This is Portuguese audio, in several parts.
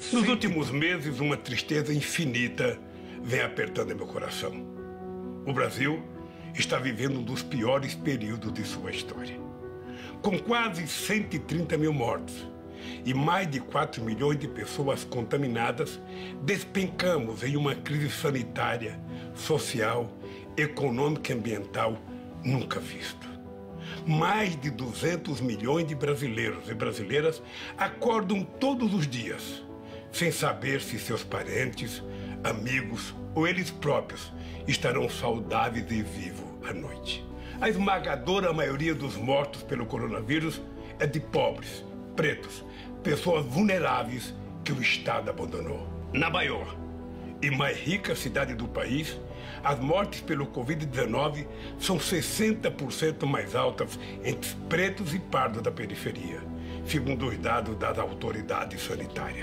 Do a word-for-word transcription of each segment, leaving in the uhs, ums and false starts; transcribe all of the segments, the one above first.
Nos últimos meses, uma tristeza infinita vem apertando meu coração. O Brasil está vivendo um dos piores períodos de sua história. Com quase cento e trinta mil mortos e mais de quatro milhões de pessoas contaminadas, despencamos em uma crise sanitária, social, econômica e ambiental nunca vista. Mais de duzentos milhões de brasileiros e brasileiras acordam todos os dias sem saber se seus parentes, amigos ou eles próprios estarão saudáveis e vivos à noite. A esmagadora maioria dos mortos pelo coronavírus é de pobres, pretos, pessoas vulneráveis que o Estado abandonou. Na maior e mais rica cidade do país, as mortes pelo Covid dezenove são sessenta por cento mais altas entre pretos e pardos da periferia, segundo os dados das autoridades sanitárias.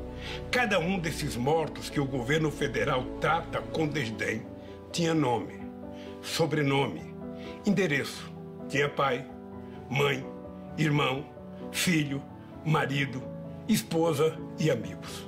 Cada um desses mortos que o governo federal trata com desdém tinha nome, sobrenome, endereço, tinha pai, mãe, irmão, filho, marido, esposa e amigos.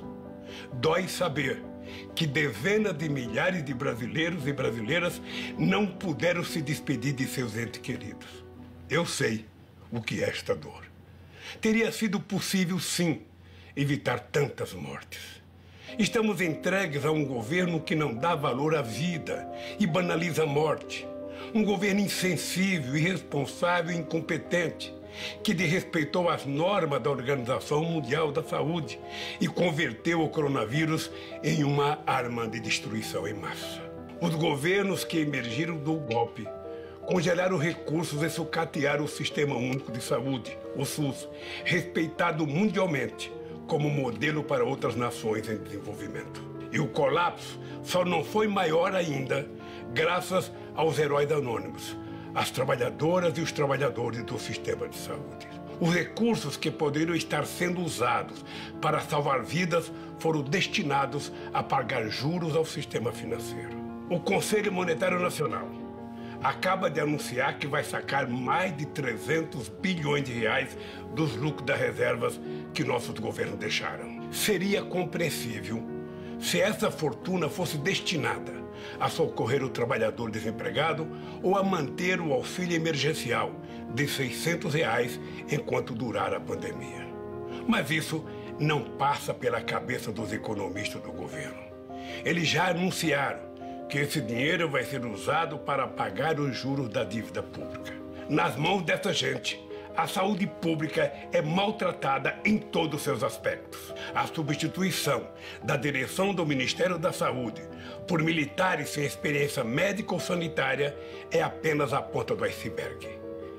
Dói saber que dezenas de milhares de brasileiros e brasileiras não puderam se despedir de seus entes queridos. Eu sei o que é esta dor. Teria sido possível, sim, evitar tantas mortes. Estamos entregues a um governo que não dá valor à vida e banaliza a morte. Um governo insensível, irresponsável e incompetente, que desrespeitou as normas da Organização Mundial da Saúde e converteu o coronavírus em uma arma de destruição em massa. Os governos que emergiram do golpe congelaram recursos e sucatearam o Sistema Único de Saúde, o SUS, respeitado mundialmente como modelo para outras nações em desenvolvimento. E o colapso só não foi maior ainda graças aos heróis anônimos, as trabalhadoras e os trabalhadores do sistema de saúde. Os recursos que poderiam estar sendo usados para salvar vidas foram destinados a pagar juros ao sistema financeiro. O Conselho Monetário Nacional acaba de anunciar que vai sacar mais de trezentos bilhões de reais dos lucros das reservas que nossos governos deixaram. Seria compreensível se essa fortuna fosse destinada a socorrer o trabalhador desempregado ou a manter o auxílio emergencial de seiscentos reais enquanto durar a pandemia. Mas isso não passa pela cabeça dos economistas do governo. Eles já anunciaram que esse dinheiro vai ser usado para pagar os juros da dívida pública. Nas mãos dessa gente, a saúde pública é maltratada em todos os seus aspectos. A substituição da direção do Ministério da Saúde por militares sem experiência médica ou sanitária é apenas a ponta do iceberg.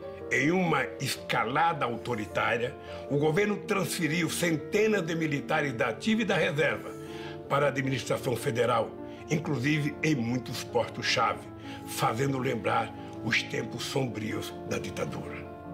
Em uma escalada autoritária, o governo transferiu centenas de militares da ativa e da reserva para a administração federal, inclusive em muitos postos-chave, fazendo lembrar os tempos sombrios da ditadura.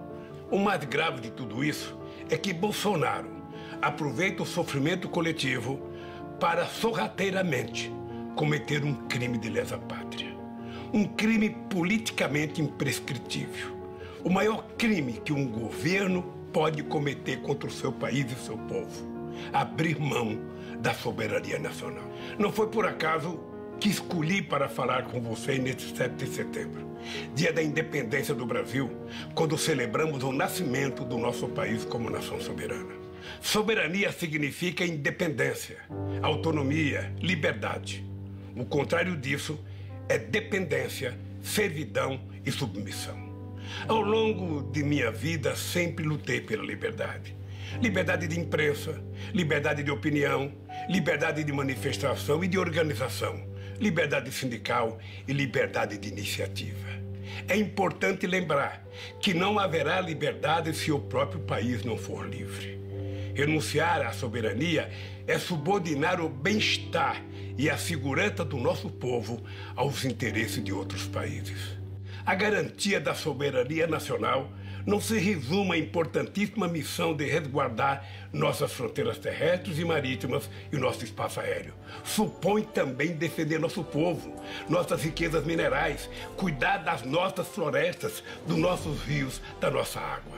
O mais grave de tudo isso é que Bolsonaro aproveita o sofrimento coletivo para sorrateiramente cometer um crime de lesa-pátria. Um crime politicamente imprescritível. O maior crime que um governo pode cometer contra o seu país e seu povo. Abrir mão da soberania nacional. Não foi por acaso que escolhi para falar com você neste sete de setembro, dia da independência do Brasil, quando celebramos o nascimento do nosso país como nação soberana. Soberania significa independência, autonomia, liberdade. O contrário disso é dependência, servidão e submissão. Ao longo de minha vida, sempre lutei pela liberdade. Liberdade de imprensa, liberdade de opinião, liberdade de manifestação e de organização, liberdade sindical e liberdade de iniciativa. É importante lembrar que não haverá liberdade se o próprio país não for livre. Renunciar à soberania é subordinar o bem-estar e a segurança do nosso povo aos interesses de outros países. A garantia da soberania nacional não se resume à importantíssima missão de resguardar nossas fronteiras terrestres e marítimas e nosso espaço aéreo. Supõe também defender nosso povo, nossas riquezas minerais, cuidar das nossas florestas, dos nossos rios, da nossa água.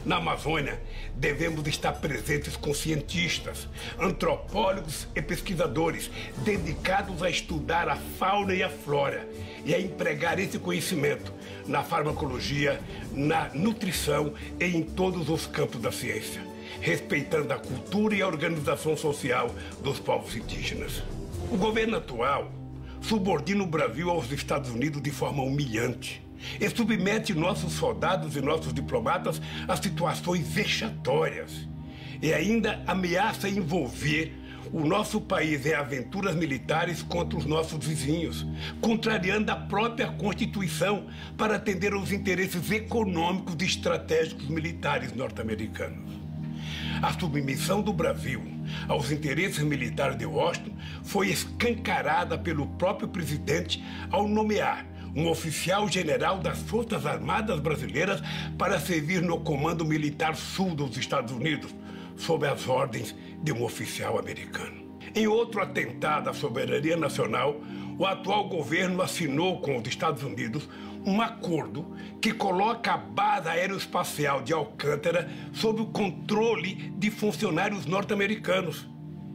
Na Amazônia, devemos estar presentes com cientistas, antropólogos e pesquisadores dedicados a estudar a fauna e a flora e a empregar esse conhecimento na farmacologia, na nutrição e em todos os campos da ciência, respeitando a cultura e a organização social dos povos indígenas. O governo atual subordina o Brasil aos Estados Unidos de forma humilhante e submete nossos soldados e nossos diplomatas a situações vexatórias e ainda ameaça envolver o nosso país em aventuras militares contra os nossos vizinhos, contrariando a própria Constituição para atender aos interesses econômicos e estratégicos militares norte-americanos. A submissão do Brasil aos interesses militares de Washington foi escancarada pelo próprio presidente ao nomear um oficial general das Forças Armadas Brasileiras para servir no Comando Militar Sul dos Estados Unidos, sob as ordens de um oficial americano. Em outro atentado à soberania nacional, o atual governo assinou com os Estados Unidos um acordo que coloca a base aeroespacial de Alcântara sob o controle de funcionários norte-americanos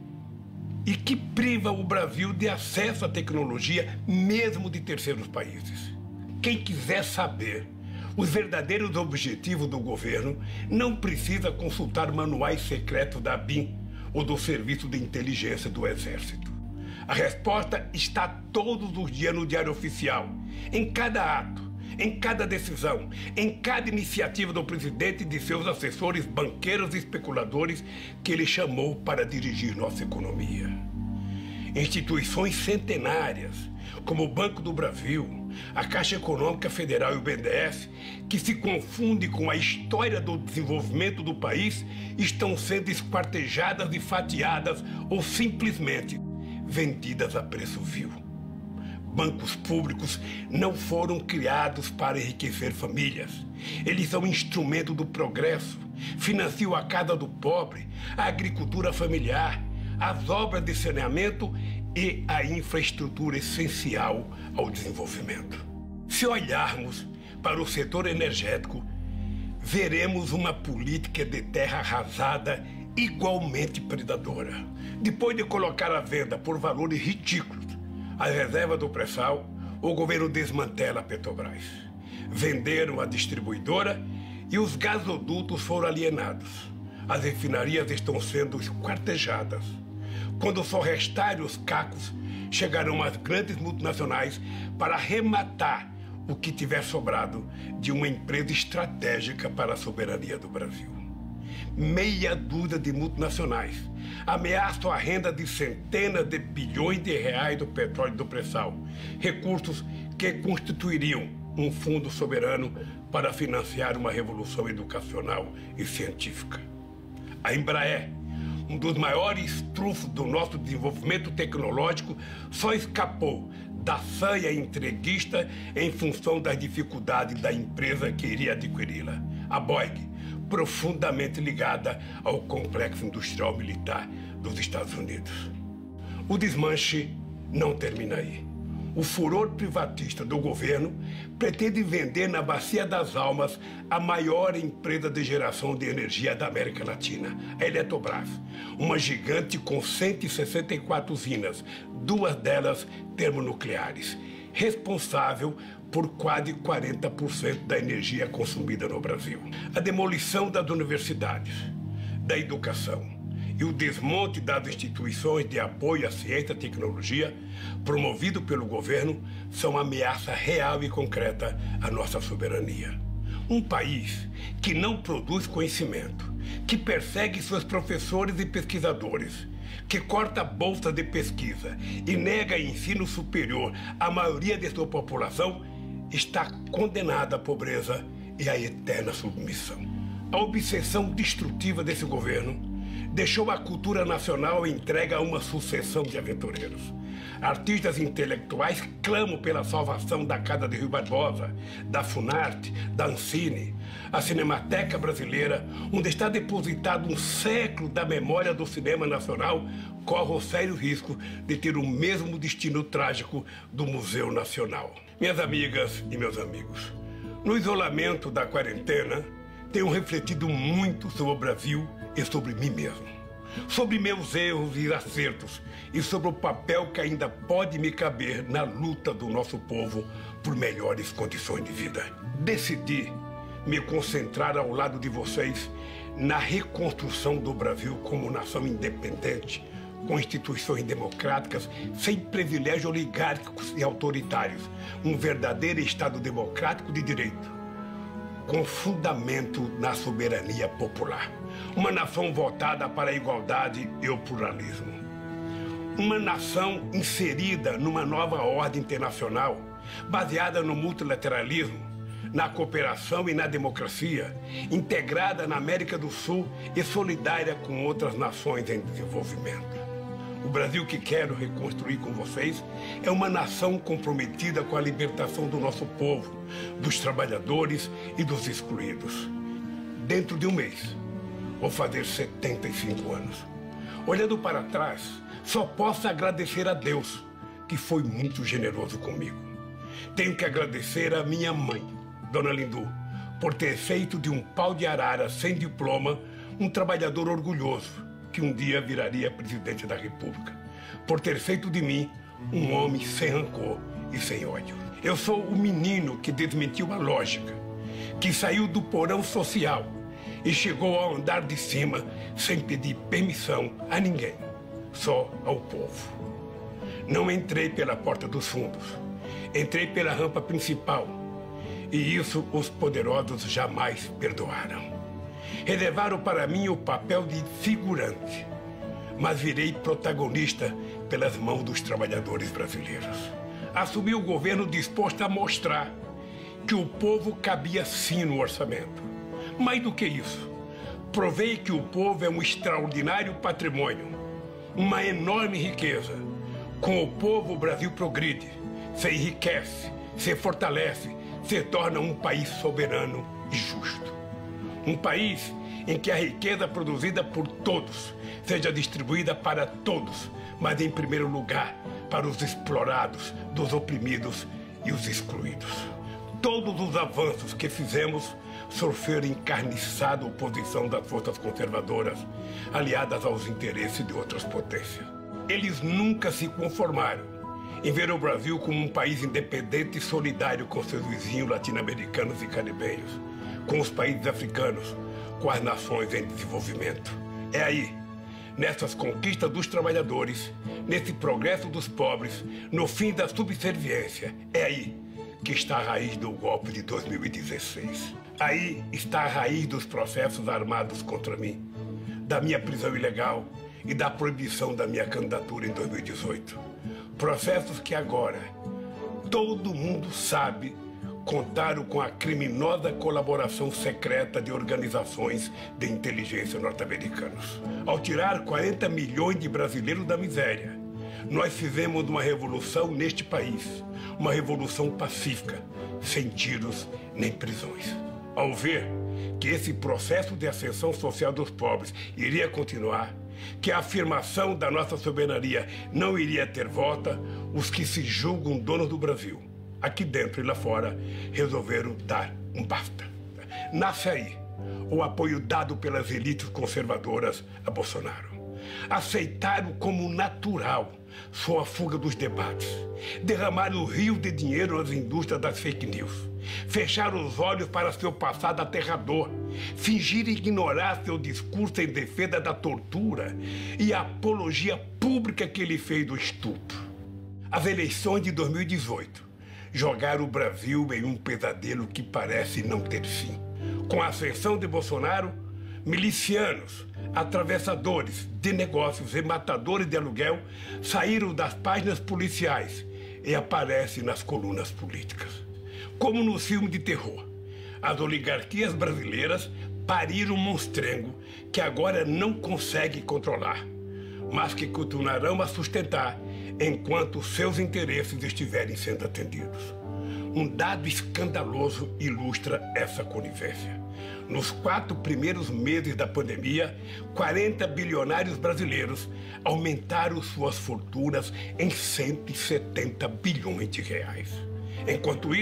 e que priva o Brasil de acesso à tecnologia mesmo de terceiros países. Quem quiser saber os verdadeiros objetivos do governo não precisa consultar manuais secretos da ABIN ou do Serviço de Inteligência do Exército. A resposta está todos os dias no Diário Oficial, em cada ato, em cada decisão, em cada iniciativa do presidente e de seus assessores, banqueiros e especuladores que ele chamou para dirigir nossa economia. Instituições centenárias, como o Banco do Brasil, a Caixa Econômica Federal e o B N D E S, que se confundem com a história do desenvolvimento do país, estão sendo esquartejadas e fatiadas ou simplesmente vendidas a preço vil. Bancos públicos não foram criados para enriquecer famílias. Eles são instrumento do progresso, financiam a casa do pobre, a agricultura familiar, as obras de saneamento e a infraestrutura essencial ao desenvolvimento. Se olharmos para o setor energético, veremos uma política de terra arrasada igualmente predadora. Depois de colocar à venda por valores ridículos as reservas do pré-sal, o governo desmantela a Petrobras. Venderam a distribuidora e os gasodutos foram alienados. As refinarias estão sendo esquartejadas. Quando só restarem os cacos, chegarão as grandes multinacionais para arrematar o que tiver sobrado de uma empresa estratégica para a soberania do Brasil. Meia dúzia de multinacionais ameaçam a renda de centenas de bilhões de reais do petróleo e do pré-sal, recursos que constituiriam um fundo soberano para financiar uma revolução educacional e científica. A Embraer, um dos maiores trunfos do nosso desenvolvimento tecnológico, só escapou da sanha entreguista em função das dificuldades da empresa que iria adquiri-la. A Boeing, profundamente ligada ao complexo industrial militar dos Estados Unidos. O desmanche não termina aí. O furor privatista do governo pretende vender na Bacia das Almas a maior empresa de geração de energia da América Latina, a Eletrobras, uma gigante com cento e sessenta e quatro usinas, duas delas termonucleares, responsável por quase quarenta por cento da energia consumida no Brasil. A demolição das universidades, da educação e o desmonte das instituições de apoio à ciência e tecnologia, promovido pelo governo, são ameaça real e concreta à nossa soberania. Um país que não produz conhecimento, que persegue seus professores e pesquisadores, que corta bolsa de pesquisa e nega ensino superior à maioria de sua população, está condenada à pobreza e à eterna submissão. A obsessão destrutiva desse governo deixou a cultura nacional entregue a uma sucessão de aventureiros. Artistas intelectuais clamam pela salvação da Casa de Rio Barbosa, da Funarte, da Ancine. A Cinemateca Brasileira, onde está depositado um século da memória do cinema nacional, corre o sério risco de ter o mesmo destino trágico do Museu Nacional. Minhas amigas e meus amigos, no isolamento da quarentena, tenho refletido muito sobre o Brasil e sobre mim mesmo. Sobre meus erros e acertos e sobre o papel que ainda pode me caber na luta do nosso povo por melhores condições de vida. Decidi me concentrar ao lado de vocês na reconstrução do Brasil como nação independente, com instituições democráticas, sem privilégios oligárquicos e autoritários, um verdadeiro Estado democrático de direito, com fundamento na soberania popular. Uma nação votada para a igualdade e o pluralismo. Uma nação inserida numa nova ordem internacional, baseada no multilateralismo, na cooperação e na democracia, integrada na América do Sul e solidária com outras nações em desenvolvimento. O Brasil que quero reconstruir com vocês é uma nação comprometida com a libertação do nosso povo, dos trabalhadores e dos excluídos. Dentro de um mês, vou fazer setenta e cinco anos. Olhando para trás, só posso agradecer a Deus, que foi muito generoso comigo. Tenho que agradecer a minha mãe, Dona Lindu, por ter feito de um pau de arara sem diploma um trabalhador orgulhoso, que um dia viraria presidente da República, por ter feito de mim um homem sem rancor e sem ódio. Eu sou o menino que desmentiu a lógica, que saiu do porão social e chegou ao andar de cima sem pedir permissão a ninguém, só ao povo. Não entrei pela porta dos fundos, entrei pela rampa principal, e isso os poderosos jamais perdoaram. Reservaram para mim o papel de figurante, mas virei protagonista pelas mãos dos trabalhadores brasileiros. Assumi o governo disposto a mostrar que o povo cabia sim no orçamento. Mais do que isso, provei que o povo é um extraordinário patrimônio, uma enorme riqueza. Com o povo, o Brasil progride, se enriquece, se fortalece, se torna um país soberano e justo. Um país em que a riqueza produzida por todos seja distribuída para todos, mas em primeiro lugar para os explorados, dos oprimidos e os excluídos. Todos os avanços que fizemos sofreram encarniçada oposição das forças conservadoras, aliadas aos interesses de outras potências. Eles nunca se conformaram em ver o Brasil como um país independente e solidário com seus vizinhos latino-americanos e caribenhos, com os países africanos, com as nações em desenvolvimento. É aí, nessas conquistas dos trabalhadores, nesse progresso dos pobres, no fim da subserviência, é aí que está a raiz do golpe de dois mil e dezesseis. Aí está a raiz dos processos armados contra mim, da minha prisão ilegal e da proibição da minha candidatura em dois mil e dezoito. Processos que agora todo mundo sabe contaram com a criminosa colaboração secreta de organizações de inteligência norte-americanos. Ao tirar quarenta milhões de brasileiros da miséria, nós fizemos uma revolução neste país, uma revolução pacífica, sem tiros nem prisões. Ao ver que esse processo de ascensão social dos pobres iria continuar, que a afirmação da nossa soberania não iria ter volta, os que se julgam donos do Brasil, aqui dentro e lá fora, resolveram dar um basta. Nasce aí o apoio dado pelas elites conservadoras a Bolsonaro. Aceitaram como natural sua fuga dos debates, derramaram rio de dinheiro nas indústrias das fake news, fecharam os olhos para seu passado aterrador, fingiram ignorar seu discurso em defesa da tortura e a apologia pública que ele fez do estupro. As eleições de dois mil e dezoito jogaram o Brasil em um pesadelo que parece não ter fim. Com a ascensão de Bolsonaro, milicianos, atravessadores de negócios e matadores de aluguel saíram das páginas policiais e aparecem nas colunas políticas. Como no filme de terror, as oligarquias brasileiras pariram um monstrengo que agora não consegue controlar, mas que continuarão a sustentar enquanto seus interesses estiverem sendo atendidos. Um dado escandaloso ilustra essa conivência. Nos quatro primeiros meses da pandemia, quarenta bilionários brasileiros aumentaram suas fortunas em cento e setenta bilhões de reais. Enquanto isso,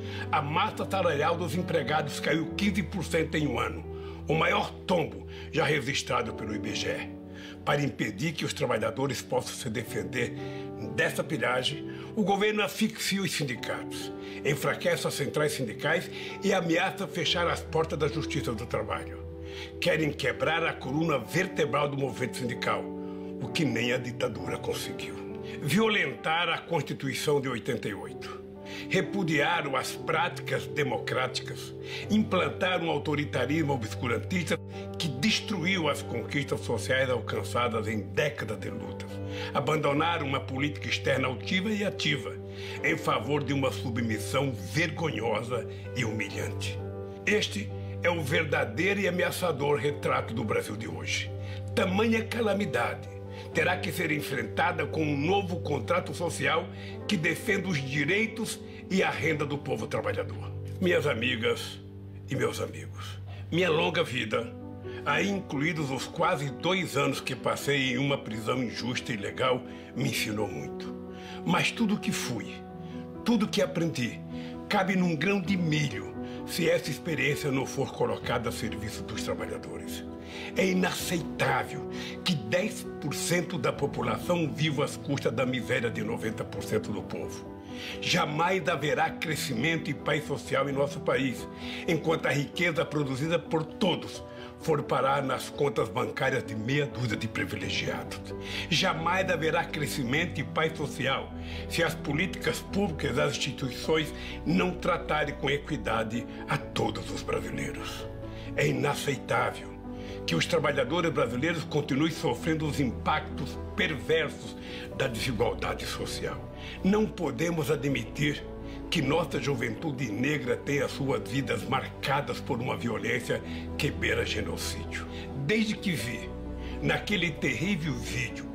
A massa salarial dos empregados caiu quinze por cento em um ano, o maior tombo já registrado pelo I B G E. Para impedir que os trabalhadores possam se defender dessa pilhagem, o governo asfixia os sindicatos, enfraquece as centrais sindicais e ameaça fechar as portas da Justiça do Trabalho. Querem quebrar a coluna vertebral do movimento sindical, o que nem a ditadura conseguiu. Violentar a Constituição de oitenta e oito. Repudiaram as práticas democráticas, implantaram um autoritarismo obscurantista que destruiu as conquistas sociais alcançadas em décadas de lutas. Abandonaram uma política externa altiva e ativa, em favor de uma submissão vergonhosa e humilhante. Este é o verdadeiro e ameaçador retrato do Brasil de hoje. Tamanha calamidade terá que ser enfrentada com um novo contrato social que defenda os direitos e a renda do povo trabalhador. Minhas amigas e meus amigos, minha longa vida, aí incluídos os quase dois anos que passei em uma prisão injusta e ilegal, me ensinou muito. Mas tudo que fui, tudo que aprendi, cabe num grão de milho se essa experiência não for colocada a serviço dos trabalhadores. É inaceitável que dez por cento da população viva às custas da miséria de noventa por cento do povo. Jamais haverá crescimento e paz social em nosso país, enquanto a riqueza produzida por todos for parar nas contas bancárias de meia dúzia de privilegiados. Jamais haverá crescimento e paz social se as políticas públicas e as instituições não tratarem com equidade a todos os brasileiros. É inaceitável que os trabalhadores brasileiros continuem sofrendo os impactos perversos da desigualdade social. Não podemos admitir que nossa juventude negra tenha suas vidas marcadas por uma violência que beira genocídio. Desde que vi, naquele terrível vídeo,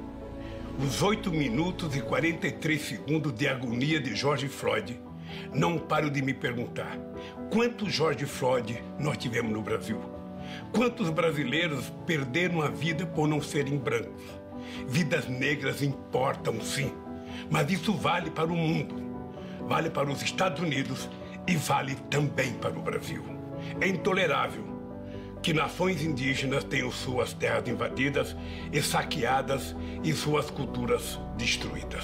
os oito minutos e quarenta e três segundos de agonia de George Floyd, não paro de me perguntar: quantos George Floyd nós tivemos no Brasil? Quantos brasileiros perderam a vida por não serem brancos? Vidas negras importam, sim, mas isso vale para o mundo. Vale para os Estados Unidos e vale também para o Brasil. É intolerável que nações indígenas tenham suas terras invadidas e saqueadas e suas culturas destruídas.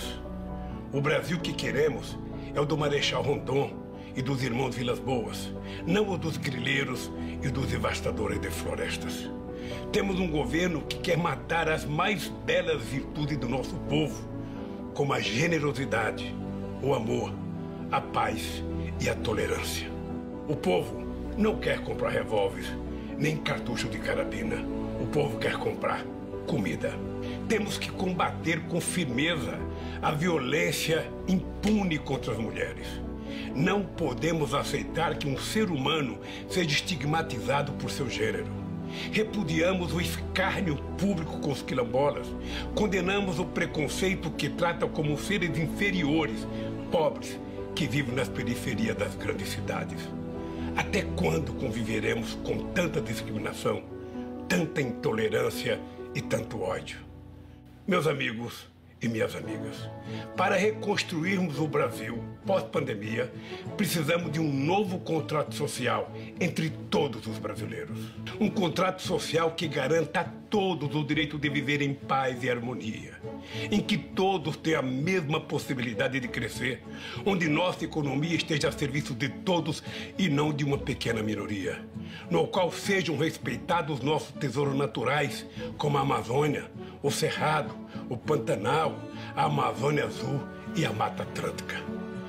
O Brasil que queremos é o do Marechal Rondon e dos irmãos Vilas Boas, não o dos grileiros e dos devastadores de florestas. Temos um governo que quer matar as mais belas virtudes do nosso povo, como a generosidade, o amor, a paz e a tolerância. O povo não quer comprar revólveres, nem cartucho de carabina. O povo quer comprar comida. Temos que combater com firmeza a violência impune contra as mulheres. Não podemos aceitar que um ser humano seja estigmatizado por seu gênero. Repudiamos o escárnio público com os quilombolas. Condenamos o preconceito que trata como seres inferiores, pobres, que vivem nas periferias das grandes cidades. Até quando conviveremos com tanta discriminação, tanta intolerância e tanto ódio? Meus amigos e minhas amigas, para reconstruirmos o Brasil pós-pandemia, precisamos de um novo contrato social entre todos os brasileiros. Um contrato social que garanta a todos o direito de viver em paz e harmonia, em que todos tenham a mesma possibilidade de crescer, onde nossa economia esteja a serviço de todos e não de uma pequena minoria, no qual sejam respeitados nossos tesouros naturais, como a Amazônia, o Cerrado, o Pantanal, a Amazônia Azul e a Mata Atlântica.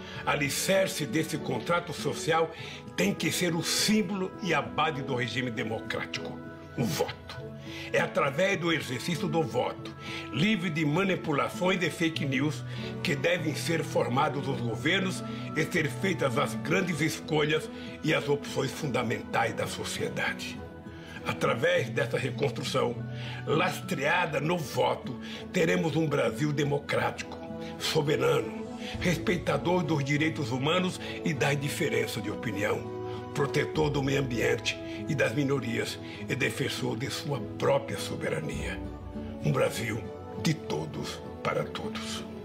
Alicerce desse contrato social tem que ser o símbolo e a base do regime democrático, o voto. É através do exercício do voto, livre de manipulações e fake news, que devem ser formados os governos e ser feitas as grandes escolhas e as opções fundamentais da sociedade. Através dessa reconstrução, lastreada no voto, teremos um Brasil democrático, soberano, respeitador dos direitos humanos e das diferenças de opinião, protetor do meio ambiente e das minorias e defensor de sua própria soberania. Um Brasil de todos para todos.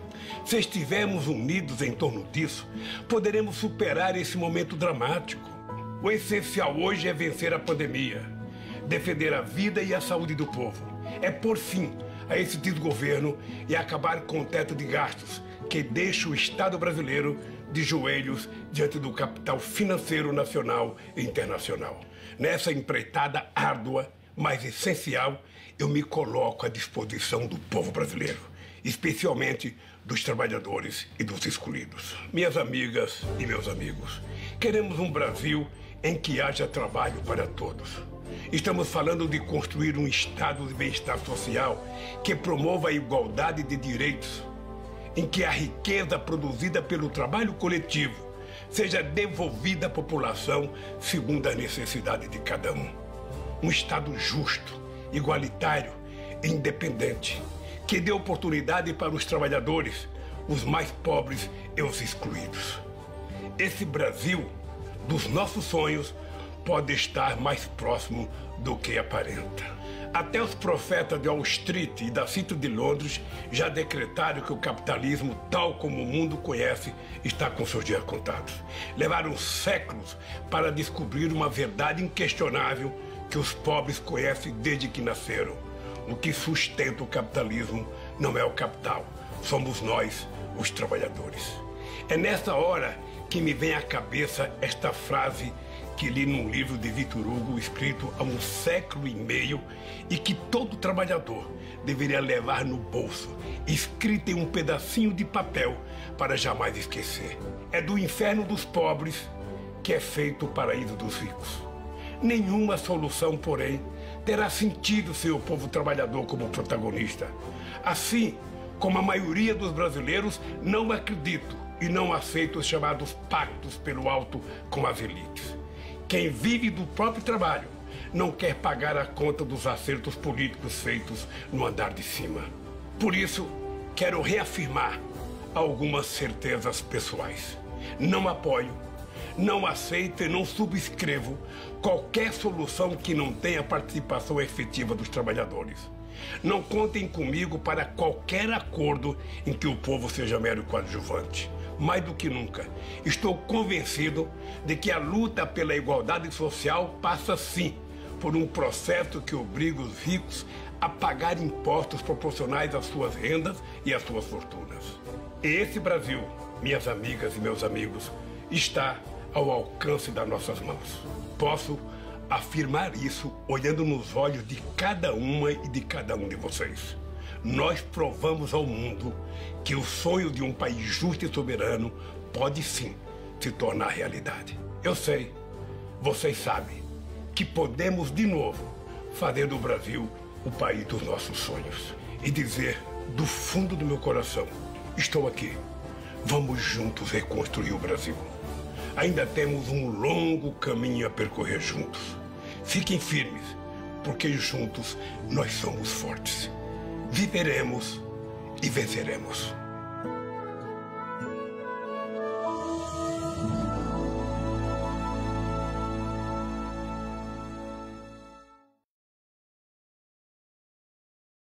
Se estivermos unidos em torno disso, poderemos superar esse momento dramático. O essencial hoje é vencer a pandemia, defender a vida e a saúde do povo. É pôr fim a esse desgoverno e acabar com o teto de gastos que deixa o Estado brasileiro de joelhos diante do capital financeiro nacional e internacional. Nessa empreitada árdua, mas essencial, eu me coloco à disposição do povo brasileiro, especialmente dos trabalhadores e dos excluídos. Minhas amigas e meus amigos, queremos um Brasil em que haja trabalho para todos. Estamos falando de construir um estado de bem-estar social que promova a igualdade de direitos, em que a riqueza produzida pelo trabalho coletivo seja devolvida à população segundo a necessidade de cada um. Um Estado justo, igualitário e independente, que dê oportunidade para os trabalhadores, os mais pobres e os excluídos. Esse Brasil dos nossos sonhos pode estar mais próximo do que aparenta. Até os profetas de Wall Street e da City de Londres já decretaram que o capitalismo, tal como o mundo conhece, está com seus dias contados. Levaram séculos para descobrir uma verdade inquestionável que os pobres conhecem desde que nasceram. O que sustenta o capitalismo não é o capital, somos nós, os trabalhadores. É nessa hora que me vem à cabeça esta frase que li num livro de Victor Hugo, escrito há um século e meio, e que todo trabalhador deveria levar no bolso, escrita em um pedacinho de papel para jamais esquecer. É do inferno dos pobres que é feito o paraíso dos ricos. Nenhuma solução, porém, terá sentido sem o povo trabalhador como protagonista. Assim como a maioria dos brasileiros não acredito e não aceito os chamados pactos pelo alto com as elites. Quem vive do próprio trabalho não quer pagar a conta dos acertos políticos feitos no andar de cima. Por isso, quero reafirmar algumas certezas pessoais. Não apoio, não aceito e não subscrevo qualquer solução que não tenha participação efetiva dos trabalhadores. Não contem comigo para qualquer acordo em que o povo seja mero coadjuvante. Mais do que nunca, estou convencido de que a luta pela igualdade social passa, sim, por um processo que obriga os ricos a pagar impostos proporcionais às suas rendas e às suas fortunas. E esse Brasil, minhas amigas e meus amigos, está ao alcance das nossas mãos. Posso afirmar isso olhando nos olhos de cada uma e de cada um de vocês. Nós provamos ao mundo que o sonho de um país justo e soberano pode sim se tornar realidade. Eu sei, vocês sabem, que podemos de novo fazer do Brasil o país dos nossos sonhos. E dizer do fundo do meu coração, estou aqui, vamos juntos reconstruir o Brasil. Ainda temos um longo caminho a percorrer juntos. Fiquem firmes, porque juntos nós somos fortes. Viveremos e venceremos.